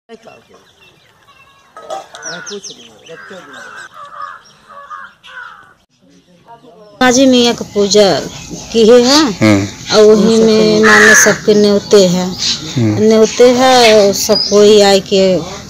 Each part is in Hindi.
काजी मियाँ का पूजा की है और वही में माने सबके न्योते है सब कोई आए के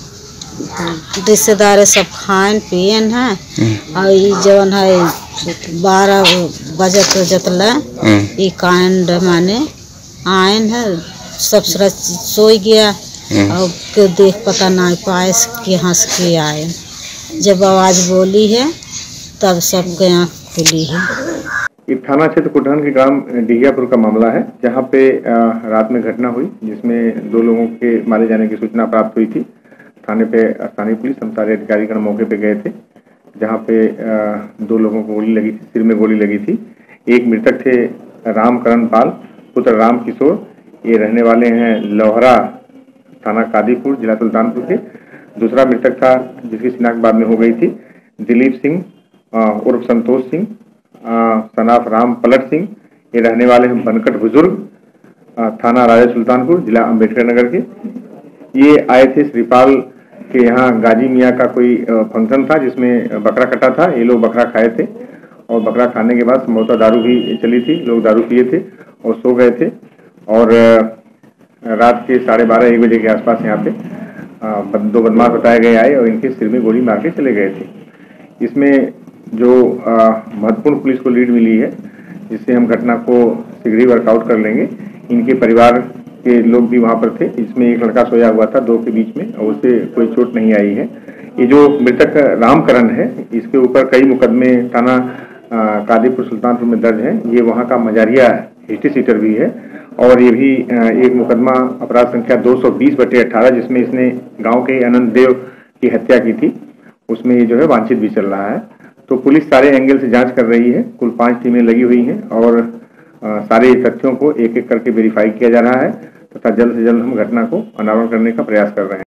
रिश्तेदार सब खान पियन है और जवन है 12 बजत ला कांड माने आयन है सब सोई गया और क्यों देख पता नहीं पाए कि हंस के आए। जब आवाज बोली है तब सबके आँख खुली है। ये थाना क्षेत्र कुटहन के ग्राम डिहियापुर का मामला है, जहां पे रात में घटना हुई जिसमें 2 लोगों के मारे जाने की सूचना प्राप्त हुई थी। थाने पे स्थानीय पुलिस हम सारे अधिकारीगण मौके पे गए थे, जहां पे 2 लोगों को गोली लगी थी, सिर में गोली लगी थी। एक मृतक थे रामकरण पाल पुत्र राम किशोर, ये रहने वाले हैं लोहरा थाना कादीपुर जिला सुल्तानपुर के। दूसरा मृतक था जिसकी शिनाख्त बाद में हो गई थी दिलीप सिंह उर्फ संतोष सिंह सनाफ राम पलट सिंह, ये रहने वाले हैं बनकट बुजुर्ग थाना राजा सुल्तानपुर जिला अम्बेडकर नगर के। ये आए थे श्रीपाल के यहाँ गाजी मियाँ का कोई फंक्शन था जिसमें बकरा कटा था। ये लोग बकरा खाए थे और बकरा खाने के बाद संभवतः दारू भी चली थी, लोग दारू पिए थे और सो गए थे। और रात के 12:30-1 बजे के आसपास यहाँ पे 2 बदमाश बताए गए आए और इनके सिर में गोली मार के चले गए थे। इसमें जो महत्वपूर्ण पुलिस को लीड मिली है, जिससे हम घटना को शीघ्र ही वर्कआउट कर लेंगे। इनके परिवार के लोग भी वहाँ पर थे। इसमें एक लड़का सोया हुआ था 2 के बीच में और उसे कोई चोट नहीं आई है। ये जो मृतक रामकरण है, इसके ऊपर कई मुकदमे थाना कादीपुर सुल्तानपुर में दर्ज है। ये वहाँ का मजारिया हिस्ट्री सीटर भी है और ये भी एक मुकदमा अपराध संख्या 220/18 जिसमें इसने गाँव के अनंत देव की हत्या की थी, उसमें ये जो है वांछित भी चल रहा है। तो पुलिस सारे एंगल से जांच कर रही है। कुल 5 टीमें लगी हुई हैं और सारे तथ्यों को एक-एक करके वेरीफाई किया जा रहा है तथा जल्द से जल्द हम घटना को अनावरण करने का प्रयास कर रहे हैं।